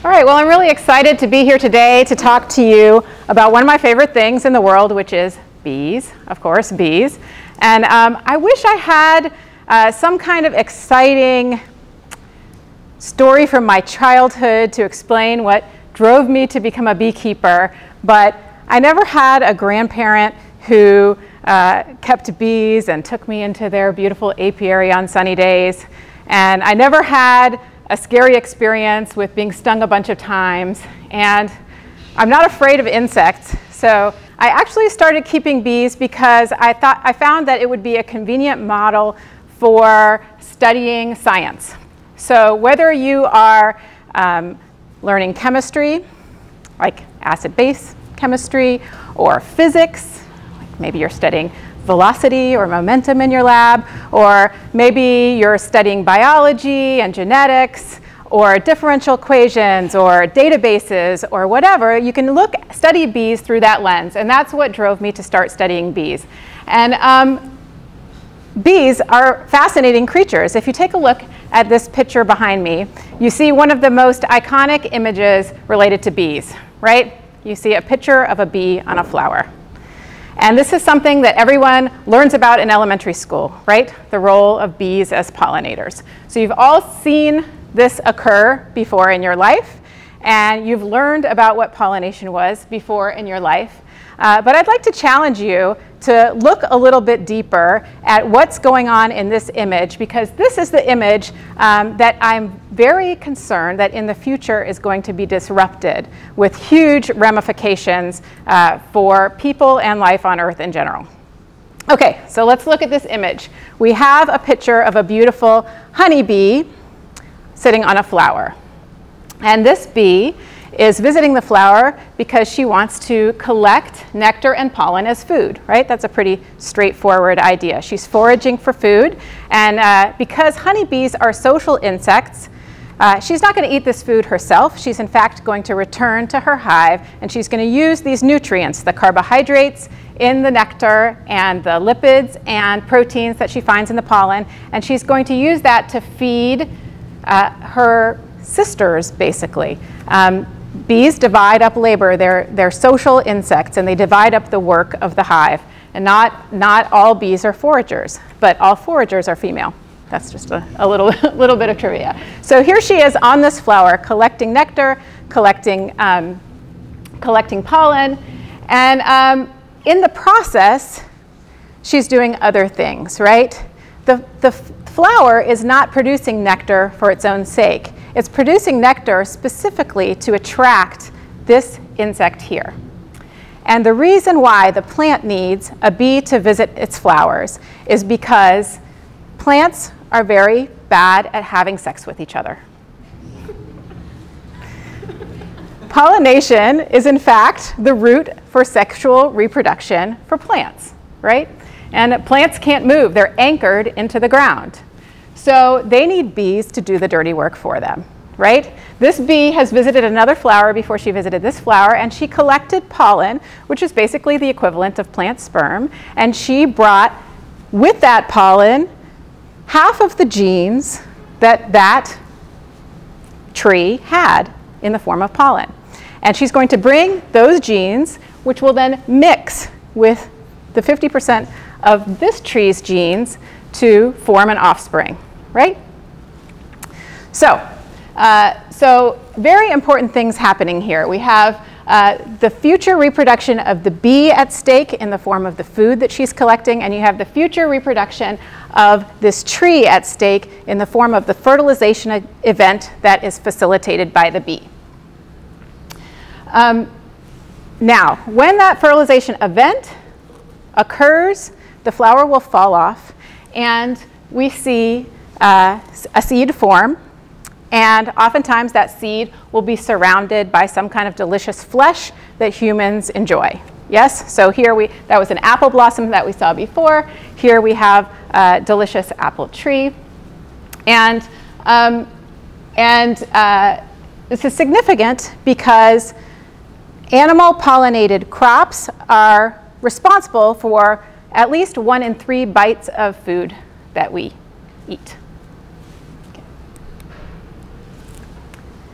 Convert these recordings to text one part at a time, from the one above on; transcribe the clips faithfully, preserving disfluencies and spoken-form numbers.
All right, well, I'm really excited to be here today to talk to you about one of my favorite things in the world, which is bees, of course, bees. And um, I wish I had uh, some kind of exciting story from my childhood to explain what drove me to become a beekeeper, but I never had a grandparent who uh, kept bees and took me into their beautiful apiary on sunny days. And I never had a scary experience with being stung a bunch of times. And I'm not afraid of insects. So I actually started keeping bees because I thought I found that it would be a convenient model for studying science. So whether you are um, learning chemistry, like acid-base chemistry, or physics, like maybe you're studying velocity or momentum in your lab, or maybe you're studying biology and genetics, or differential equations, or databases, or whatever, you can look, study bees through that lens. And that's what drove me to start studying bees. And um, bees are fascinating creatures. If you take a look at this picture behind me, you see one of the most iconic images related to bees, right? You see a picture of a bee on a flower. And this is something that everyone learns about in elementary school, right? The role of bees as pollinators. So you've all seen this occur before in your life, and you've learned about what pollination was before in your life. Uh, but I'd like to challenge you to look a little bit deeper at what's going on in this image, because this is the image um, that I'm very concerned that in the future is going to be disrupted with huge ramifications uh, for people and life on Earth in general. Okay, so let's look at this image. We have a picture of a beautiful honeybee sitting on a flower. And this bee is visiting the flower because she wants to collect nectar and pollen as food, right? That's a pretty straightforward idea. She's foraging for food, and uh, because honeybees are social insects, uh, she's not going to eat this food herself. She's in fact going to return to her hive, and she's going to use these nutrients, the carbohydrates in the nectar and the lipids and proteins that she finds in the pollen, and she's going to use that to feed uh, her sisters, basically. Um, Bees divide up labor. They're, they're social insects, and they divide up the work of the hive. And not, not all bees are foragers, but all foragers are female. That's just a, a little, little bit of trivia. So here she is on this flower, collecting nectar, collecting, um, collecting pollen. And um, in the process, she's doing other things, right? The, the flower is not producing nectar for its own sake. It's producing nectar specifically to attract this insect here. And the reason why the plant needs a bee to visit its flowers is because plants are very bad at having sex with each other. Pollination is in fact the route for sexual reproduction for plants, right? And plants can't move. They're anchored into the ground. So they need bees to do the dirty work for them, right? This bee has visited another flower before she visited this flower, and she collected pollen, which is basically the equivalent of plant sperm, and she brought with that pollen half of the genes that that tree had in the form of pollen. And she's going to bring those genes, which will then mix with the fifty percent of this tree's genes to form an offspring, right? So, uh, so very important things happening here. We have uh, the future reproduction of the bee at stake in the form of the food that she's collecting, and you have the future reproduction of this tree at stake in the form of the fertilization event that is facilitated by the bee. Um, now, when that fertilization event occurs, the flower will fall off, and we see uh, a seed form, and oftentimes that seed will be surrounded by some kind of delicious flesh that humans enjoy. Yes, so here we, that was an apple blossom that we saw before. Here we have a delicious apple tree, and, um, and uh, this is significant because animal pollinated crops are responsible for at least one in three bites of food that we eat. Okay.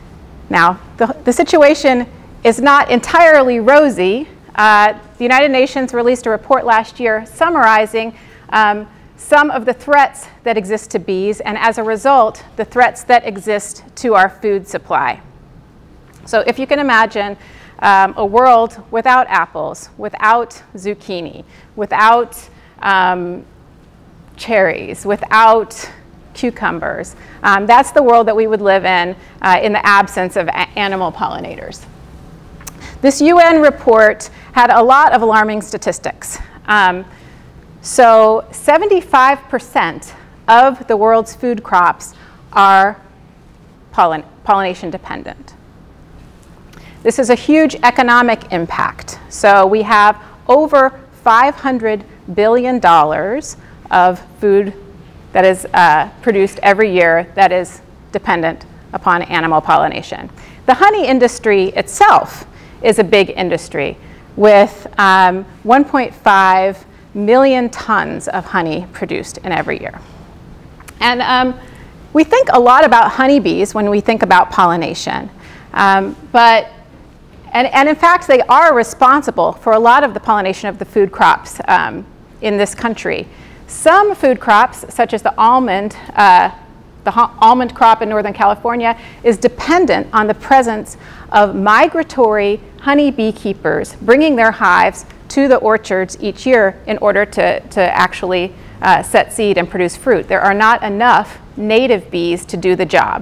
Now, the, the situation is not entirely rosy. Uh, the United Nations released a report last year summarizing um, some of the threats that exist to bees, and as a result, the threats that exist to our food supply. So if you can imagine um, a world without apples, without zucchini, without um, cherries, without cucumbers, um, that's the world that we would live in uh, in the absence of animal pollinators. This U N report had a lot of alarming statistics. Um, so seventy-five percent of the world's food crops are pollin pollination dependent. This is a huge economic impact. So we have over five hundred billion dollars of food that is uh, produced every year that is dependent upon animal pollination. The honey industry itself is a big industry with um, one point five million tons of honey produced in every year. And um, we think a lot about honeybees when we think about pollination. Um, but, and, and in fact, they are responsible for a lot of the pollination of the food crops um, in this country. Some food crops, such as the almond, uh, the almond crop in Northern California, is dependent on the presence of migratory honey beekeepers bringing their hives to the orchards each year in order to, to actually uh, set seed and produce fruit. There are not enough native bees to do the job.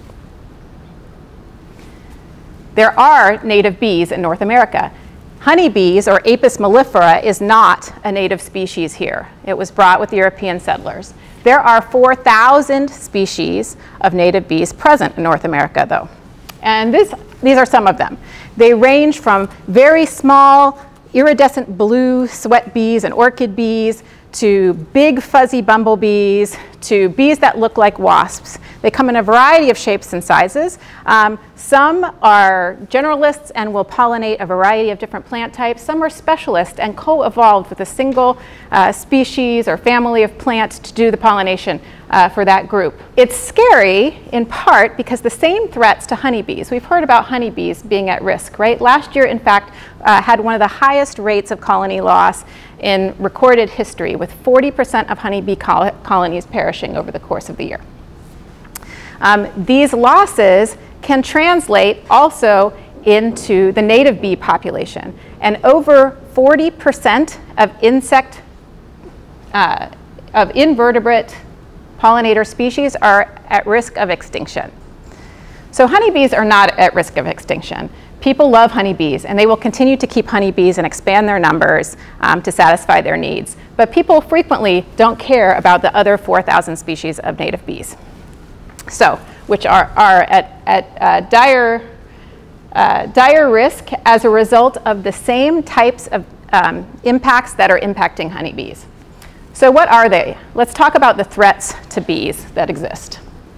There are native bees in North America. Honeybees, or Apis mellifera, is not a native species here. It was brought with the European settlers. There are four thousand species of native bees present in North America, though. And this, these are some of them. They range from very small, iridescent blue sweat bees and orchid bees to big fuzzy bumblebees to bees that look like wasps. They come in a variety of shapes and sizes. Um, some are generalists and will pollinate a variety of different plant types. Some are specialists and co-evolved with a single uh, species or family of plants to do the pollination uh, for that group. It's scary in part because the same threats to honeybees. We've heard about honeybees being at risk, right? Last year, in fact, uh, had one of the highest rates of colony loss in recorded history, with forty percent of honeybee col colonies perishing over the course of the year. Um, these losses can translate also into the native bee population, and over forty percent of insect, uh, of invertebrate pollinator species are at risk of extinction. So honeybees are not at risk of extinction. People love honeybees, and they will continue to keep honeybees and expand their numbers um, to satisfy their needs. But people frequently don't care about the other four thousand species of native bees, so, which are, are at, at uh, dire, uh, dire risk as a result of the same types of um, impacts that are impacting honeybees. So what are they? Let's talk about the threats to bees that exist.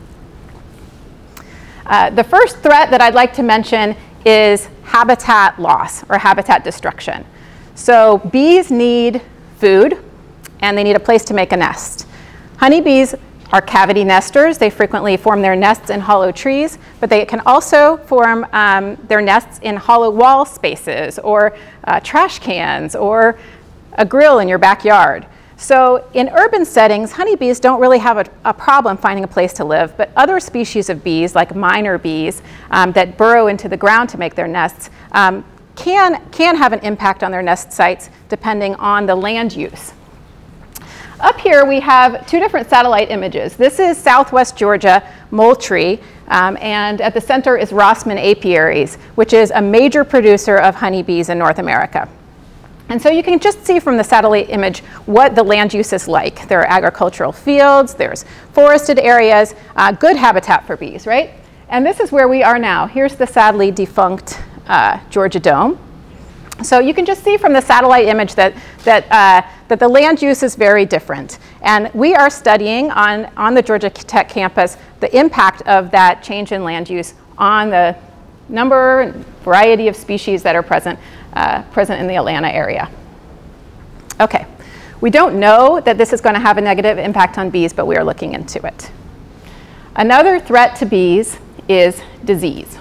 Uh, the first threat that I'd like to mention is habitat loss or habitat destruction. So bees need food and they need a place to make a nest. Honeybees are cavity nesters. They frequently form their nests in hollow trees, but they can also form um, their nests in hollow wall spaces or uh, trash cans or a grill in your backyard. So in urban settings, honeybees don't really have a, a problem finding a place to live, but other species of bees, like miner bees, um, that burrow into the ground to make their nests, um, can, can have an impact on their nest sites depending on the land use. Up here we have two different satellite images. This is Southwest Georgia Moultrie, um, and at the center is Rossman Apiaries, which is a major producer of honeybees in North America. And so you can just see from the satellite image what the land use is like. There are agricultural fields, there's forested areas, uh, good habitat for bees, right? And this is where we are now. Here's the sadly defunct uh, Georgia Dome. So you can just see from the satellite image that, that, uh, that the land use is very different. And we are studying on, on the Georgia Tech campus the impact of that change in land use on the number and variety of species that are present, uh, present in the Atlanta area. Okay, we don't know that this is going to have a negative impact on bees, but we are looking into it. Another threat to bees is disease.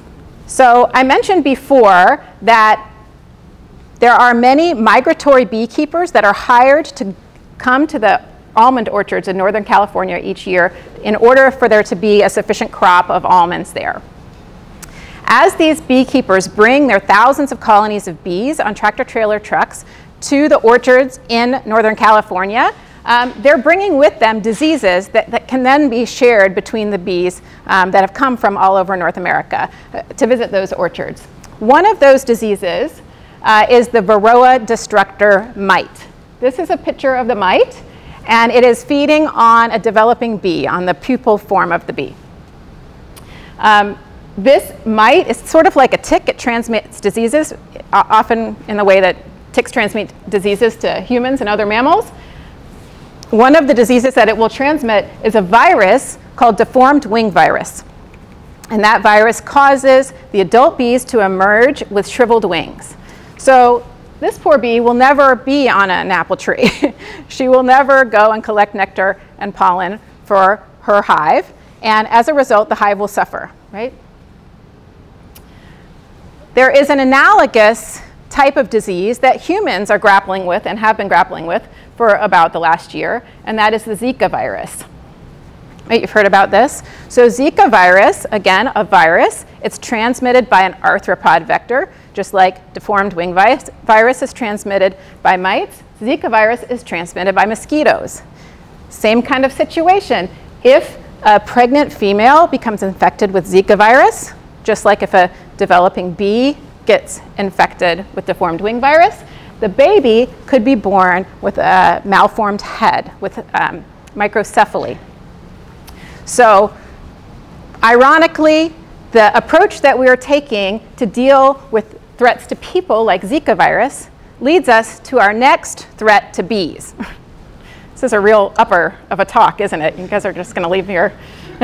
So I mentioned before that there are many migratory beekeepers that are hired to come to the almond orchards in Northern California each year in order for there to be a sufficient crop of almonds there. As these beekeepers bring their thousands of colonies of bees on tractor-trailer trucks to the orchards in Northern California, um, they're bringing with them diseases that, that can then be shared between the bees um, that have come from all over North America uh, to visit those orchards. One of those diseases uh, is the Varroa destructor mite. This is a picture of the mite, and it is feeding on a developing bee, on the pupal form of the bee. Um, This mite is sort of like a tick. It transmits diseases, often in the way that ticks transmit diseases to humans and other mammals. One of the diseases that it will transmit is a virus called deformed wing virus. And that virus causes the adult bees to emerge with shriveled wings. So this poor bee will never be on an apple tree. She will never go and collect nectar and pollen for her hive. And as a result, the hive will suffer, right? There is an analogous type of disease that humans are grappling with and have been grappling with for about the last year, and that is the Zika virus. Right, you've heard about this. So Zika virus, again, a virus, it's transmitted by an arthropod vector, just like deformed wing virus is transmitted by mites. Zika virus is transmitted by mosquitoes. Same kind of situation. If a pregnant female becomes infected with Zika virus, just like if a developing bee gets infected with deformed wing virus, the baby could be born with a malformed head, with um, microcephaly. So, ironically, the approach that we are taking to deal with threats to people like Zika virus leads us to our next threat to bees. This is a real upper of a talk, isn't it? You guys are just going to leave here.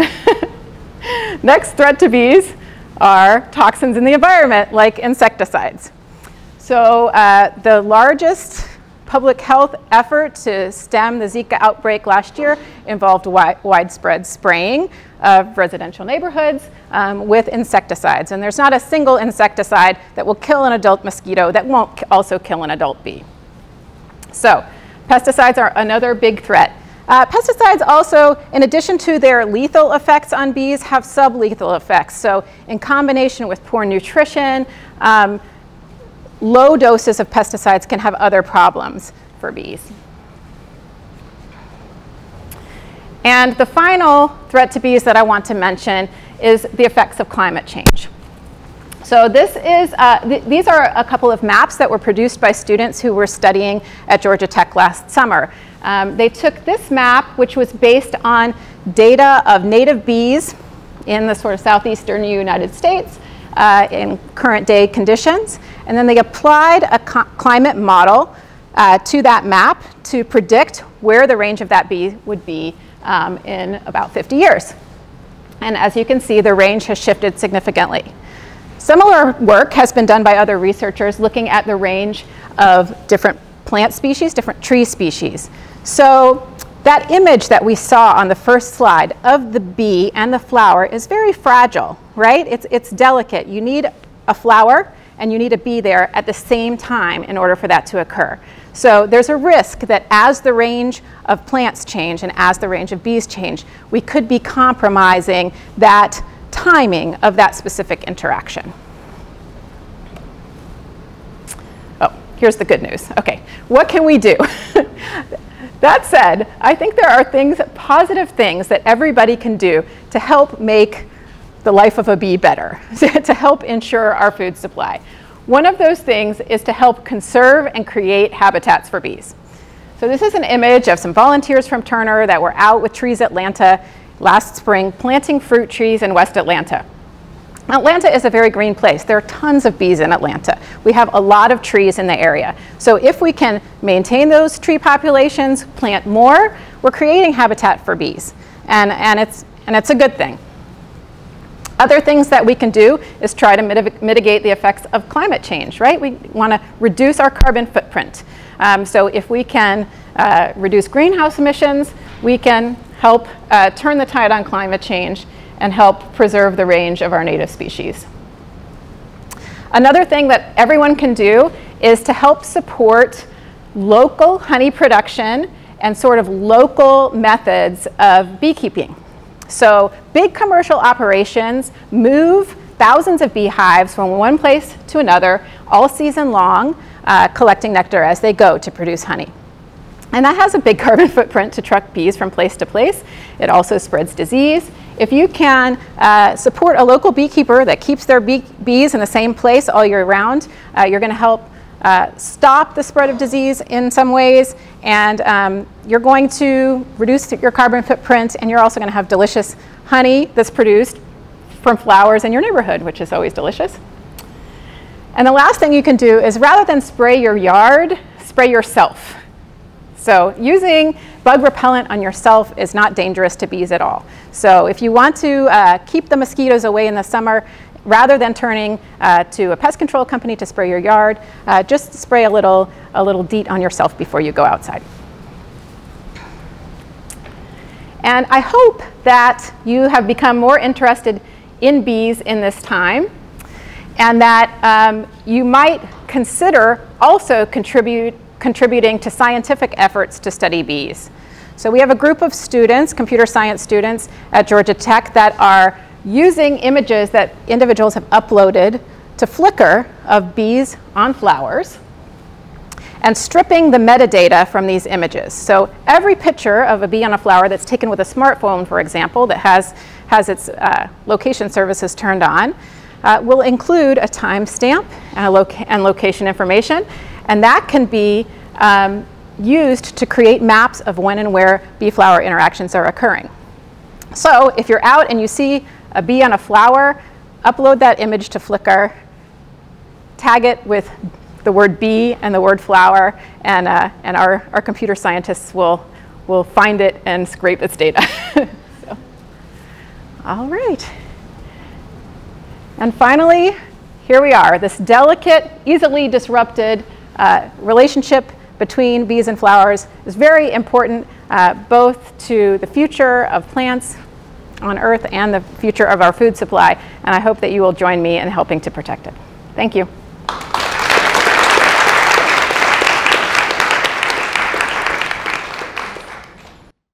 Next threat to bees are toxins in the environment, like insecticides. So uh, the largest public health effort to stem the Zika outbreak last year involved wi widespread spraying of residential neighborhoods um, with insecticides. And there's not a single insecticide that will kill an adult mosquito that won't also kill an adult bee. So pesticides are another big threat. Uh, pesticides also, in addition to their lethal effects on bees, have sublethal effects. So in combination with poor nutrition, um, low doses of pesticides can have other problems for bees. And the final threat to bees that I want to mention is the effects of climate change. So this is, uh, th these are a couple of maps that were produced by students who were studying at Georgia Tech last summer. Um, they took this map, which was based on data of native bees in the sort of southeastern United States uh, in current day conditions. And then they applied a climate model uh, to that map to predict where the range of that bee would be um, in about fifty years. And as you can see, the range has shifted significantly. Similar work has been done by other researchers looking at the range of different plant species, different tree species. So that image that we saw on the first slide of the bee and the flower is very fragile, right? It's, it's delicate. You need a flower and you need a bee there at the same time in order for that to occur. So there's a risk that as the range of plants change and as the range of bees change, we could be compromising that timing of that specific interaction. Oh, here's the good news. Okay, what can we do? That said, I think there are things, positive things that everybody can do to help make the life of a bee better, to help ensure our food supply. One of those things is to help conserve and create habitats for bees. So this is an image of some volunteers from Turner that were out with Trees Atlanta last spring planting fruit trees in West Atlanta. Atlanta is a very green place. There are tons of bees in Atlanta. We have a lot of trees in the area. So if we can maintain those tree populations, plant more, we're creating habitat for bees. And, and, it's, and it's a good thing. Other things that we can do is try to mitig mitigate the effects of climate change, right? We want to reduce our carbon footprint. Um, so if we can uh, reduce greenhouse emissions, we can help uh, turn the tide on climate change and help preserve the range of our native species. Another thing that everyone can do is to help support local honey production and sort of local methods of beekeeping. So big commercial operations move thousands of beehives from one place to another all season long, uh, collecting nectar as they go to produce honey. And that has a big carbon footprint to truck bees from place to place. It also spreads disease. If you can uh, support a local beekeeper that keeps their bee bees in the same place all year round, uh, you're going to help uh, stop the spread of disease in some ways, and um, you're going to reduce your carbon footprint, and you're also going to have delicious honey that's produced from flowers in your neighborhood, which is always delicious. And the last thing you can do is, rather than spray your yard, spray yourself. So using bug repellent on yourself is not dangerous to bees at all. So if you want to uh, keep the mosquitoes away in the summer, rather than turning uh, to a pest control company to spray your yard, uh, just spray a little, a little DEET on yourself before you go outside. And I hope that you have become more interested in bees in this time, and that um, you might consider also contribute contributing to scientific efforts to study bees. So we have a group of students, computer science students at Georgia Tech, that are using images that individuals have uploaded to Flickr of bees on flowers and stripping the metadata from these images. So every picture of a bee on a flower that's taken with a smartphone, for example, that has, has its uh, location services turned on, uh, will include a timestamp and, loca and location information. And that can be um, used to create maps of when and where bee-flower interactions are occurring. So if you're out and you see a bee on a flower, upload that image to Flickr, tag it with the word bee and the word flower, and, uh, and our, our computer scientists will, will find it and scrape its data. So, all right. And finally, here we are, this delicate, easily disrupted Uh, relationship between bees and flowers is very important, uh, both to the future of plants on Earth and the future of our food supply, and I hope that you will join me in helping to protect it. Thank you.